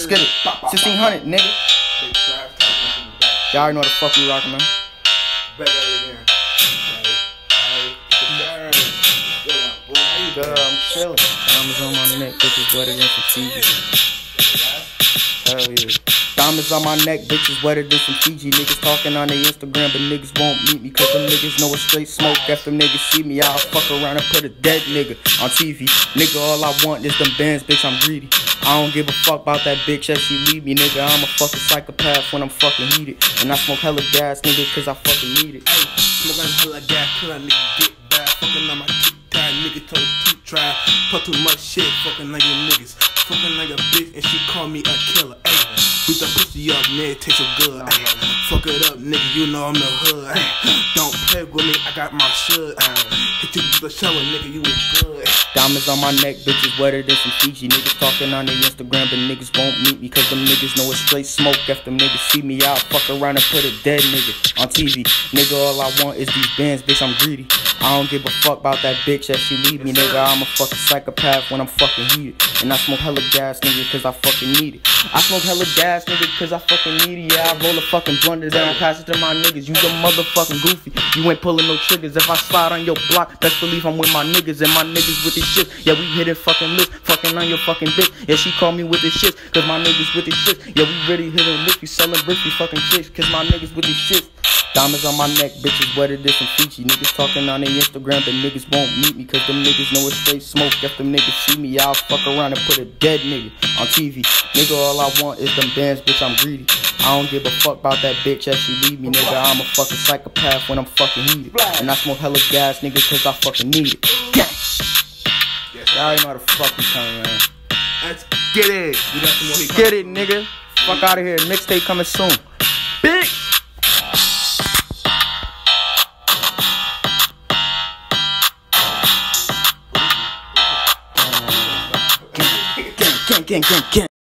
Let's get it. 1600, nigga. Y'all already know what the fuck we rockin', man. Good, I'm chillin'. Diamonds on my neck, bitches wetter than some Fiji. Hell yeah. Diamonds on my neck, bitches wetter than some Fiji. Niggas talking on their Instagram, but niggas won't meet me. Cause them niggas know it's straight smoke. After niggas see me, I'll fuck around and put a dead nigga on TV. Nigga, all I want is them bands, bitch, I'm greedy. I don't give a fuck about that bitch as she leave me, nigga. I'm a fucking psychopath when I'm fucking heated. And I smoke hella gas, nigga, cause I fucking need it. Ay, smoking hella gas, cause I nigga get bad. Fucking on my tick-tock, nigga told keep try. Talk too much shit, fucking like your niggas. Fucking like a bitch and she call me a killer. Ay, beat the pussy up, nigga, taste so good. Ay, fuck it up, nigga, you know I'm the hood. Ay, don't play with me, I got my shit. Hit you with the shower, nigga, you was good. Diamonds on my neck, bitches wetter than some Fiji. Niggas talking on their Instagram, but niggas won't meet me. Cause them niggas know it's straight smoke. After them niggas see me, I'll fuck around and put a dead nigga on TV. Nigga, all I want is these bands, bitch, I'm greedy. I don't give a fuck about that bitch as she leave me, nigga. I'm a fucking psychopath when I'm fucking heated. And I smoke hella gas, nigga, cause I fucking need it. I smoke hella gas, nigga, cause I fucking need it. Yeah, I roll a fucking blunt and I pass it to my niggas. You a motherfucking goofy, you ain't pulling no triggers. If I slide on your block, best believe I'm with my niggas. And my niggas with this shit, yeah, we hitting fucking lips, fucking on your fucking bitch. Yeah, she call me with this shit, cause my niggas with this shit. Yeah, we really hitting lips, we selling bricks, we fucking chicks, cause my niggas with this shit. Diamonds on my neck, bitches wetter than some Fiji. Niggas talking on their Instagram, but niggas won't meet me. Cause them niggas know it's straight smoke. If them niggas see me, I'll fuck around and put a dead nigga on TV. Nigga, all I want is them bands, bitch, I'm greedy. I don't give a fuck about that bitch as she leave me, nigga. I'm a fucking psychopath when I'm fucking heated. And I smoke hella gas, nigga, cause I fucking need it. Gang! Y'all already know how the fuck we coming, man. Let's get it. We got some more. Get it, nigga. Fuck out of here. Mixtape coming soon. Bitch! Gang.